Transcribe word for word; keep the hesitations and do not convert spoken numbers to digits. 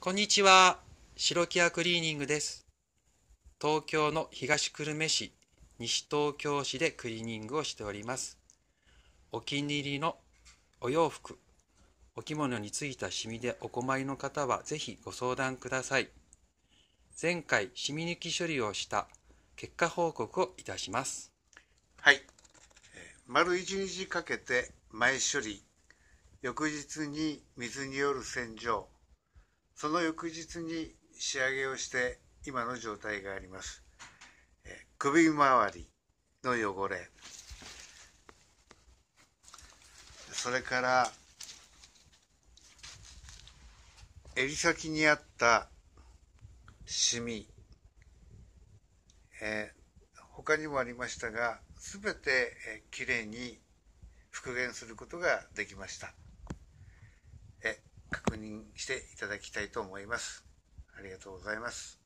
こんにちは。白木屋クリーニングです。東京の東久留米市、西東京市でクリーニングをしております。お気に入りのお洋服、お着物についたシミでお困りの方はぜひご相談ください。前回シミ抜き処理をした結果報告をいたします。 はい。丸一日かけて前処理、翌日に水による洗浄、その翌日に仕上げをして今の状態があります。首周りの汚れ、それから襟先にあったシミ、えー、他にもありましたが、すべてきれいに復元することができました。え確認していただきたいと思います。ありがとうございます。